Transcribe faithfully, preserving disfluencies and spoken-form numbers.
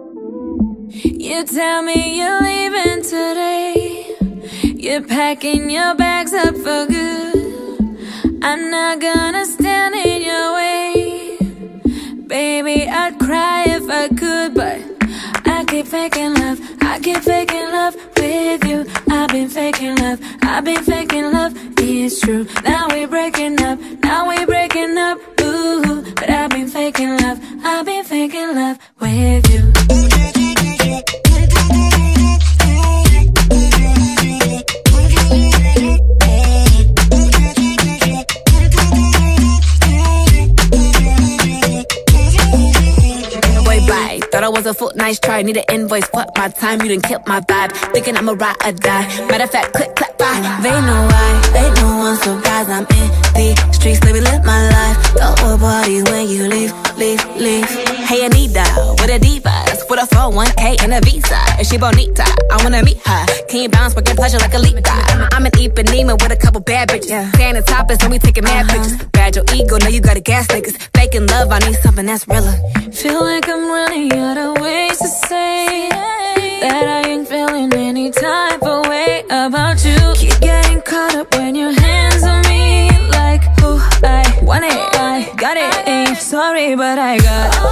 You tell me you're leaving today. You're packing your bags up for good. I'm not gonna stand in your way. Baby, I'd cry if I could, but I keep faking love, I keep faking love with you. I've been faking love, I've been faking love, it's true. Now we're breaking up, now we're breaking up, ooh. But I've been faking love, I've been faking love with you. Thought I was a fool, nice try, need an invoice, fuck my time, you done killed my vibe. Thinking I'ma ride or die, matter of fact, click, clap, bye. They know why, they know I'm surprised. I'm in the streets, baby, live my life. Throw a party when you leave, leave, leave. Hey Anita, with a divas, with a four oh one K and a visa. Is she bonita? I wanna meet her. Can you bounce, working pleasure like a leap? I'm an Ipanema with a couple bad bitches. Yeah. Staying the topless, don't be taking mad uh-huh. pictures. Bad your ego, know you gotta gas niggas. Faking love, I need something that's realer. Feel like I'm running out of ways to say that I ain't feeling any type of way about you. Keep getting caught up when your hands on me, like, oh, I want it, I got it, ain't sorry, but I got